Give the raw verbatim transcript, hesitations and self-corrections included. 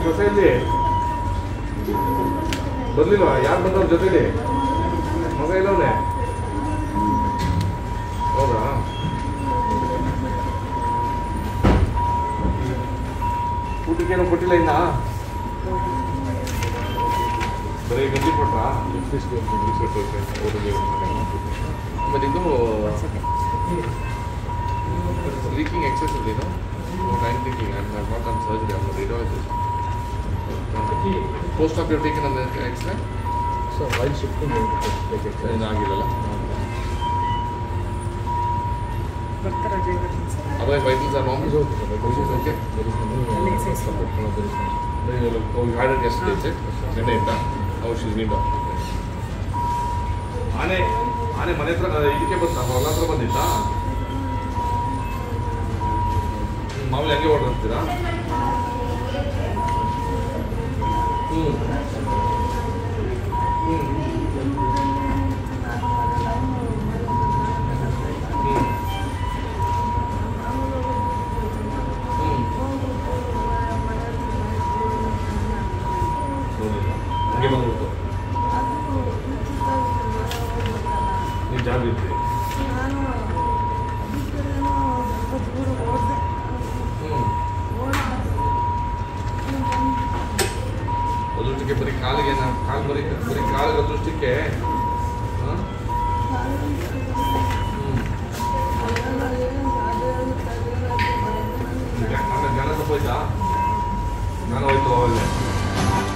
ಸೊಸೆಯಲ್ಲಿ ಬರ್ಲಿಲ್ವಾ? ಯಾರು ಬಂದವ್ರ ಜೊತೆಲಿ? ಮಗ ಇಲ್ಲವನೇ? ಹೌದಾ? ಊಟಕ್ಕೇನು ಕೊಟ್ಟಿಲ್ಲ ಇನ್ನ? ಬರೀ ಗಂಜಿ ಕೊಟ್ರಾ? ಆಮೇಲೆ ಇದು leaking excessively, no? What I'm thinking, I'm not done surgery, I'm a radiologist. Post op you've taken on the X-ray? So while shifting, you have to take X-ray. In Agilala. Otherwise, vitals are normal? It's okay. Which is okay? There is no support. No, there is no. Oh, you had it yesterday, is it? Today, how she's been done. ಆನೆ ಆನೆ ಮನೆ ಹತ್ರ ಇದಕ್ಕೆ ಬಂತ ಹೊಲ ಹತ್ರ ಬಂದಿತ್ತಾ? ಮಾಮೂಲಿ ಹಂಗೆ ಓಡಾಡ್ತೀರಾ? ಹ್ಞೂ ಹ್ಞೂ ನೋಡಿಲ್ಲ ಹಂಗೆ ಬಂದ್ಬಿಡ್ತು. ನೀವು ಜಾಬ್ ಇರ್ತೀರಿ? ಅದೃಷ್ಟಕ್ಕೆ ಬರೀ ಕಾಲಿಗೆ ಕಾಲು ಬರೀ ಬರೀ ಕಾಲಿಗೆ ಅದೃಷ್ಟಕ್ಕೆ ಜ್ಞಾನ ತಪ್ಪೋಯ್ತಾ? ಜ್ಞಾನ ಹೋಯ್ತು ಅವಾಗ